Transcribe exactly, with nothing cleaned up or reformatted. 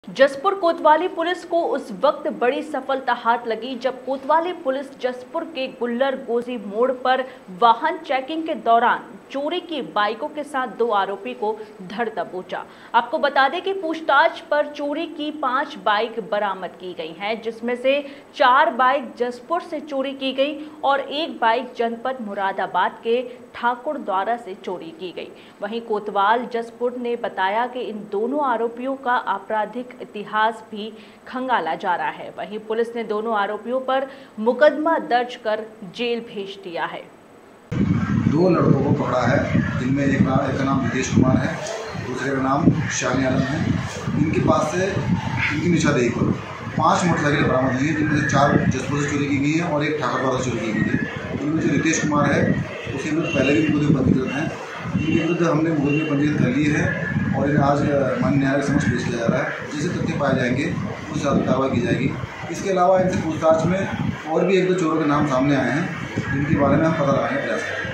जसपुर कोतवाली पुलिस को उस वक्त बड़ी सफलता हाथ लगी जब कोतवाली पुलिस जसपुर के गुल्लर गोजी मोड़ पर वाहन चेकिंग के दौरान चोरी की बाइकों के साथ दो आरोपी को धर दबोचा। आपको बता दें कि पूछताछ पर चोरी की पांच बाइक बरामद की गई हैं, जिसमें से चार बाइक जसपुर से चोरी की गई और एक बाइक जनपद मुरादाबाद के ठाकुर द्वारा से चोरी की गई। वहीं कोतवाल जसपुर ने बताया कि इन दोनों आरोपियों का आपराधिक इतिहास भी खंगाला जा रहा है। वहीं पुलिस ने दोनों आरोपियों पर मुकदमा दर्ज कर जेल भेज दिया है। दो लड़कों को पकड़ा है, जिनमें एक नाम एक का नाम नितेश कुमार है, दूसरे का नाम शानी आलम है। इनके पास से इनकी निशानदेही पर पांच मोटरसाइकिल बरामद हुई है, जिनमें से चार जसपुर से चोरी की गई है और एक ठाकुर द्वारा चोरी की गई है। इनमें जो नितेश कुमार है उसके विरुद्ध पहले भी मुकदमे पंजीकृत हैं। इनके विरुद्ध हमने मुकदमे पंजीकृत कर लिए हैं और इन्हें आज माननीय न्यायालय के समक्ष पेश किया जा रहा है। जैसे तथ्य पाए जाएंगे उस हिसाब कार्रवाई की जाएगी। इसके अलावा इनसे पूछताछ में और भी एक दो चोरों के नाम सामने आए हैं, जिनके बारे में हम पता लगाने का प्रयास करेंगे।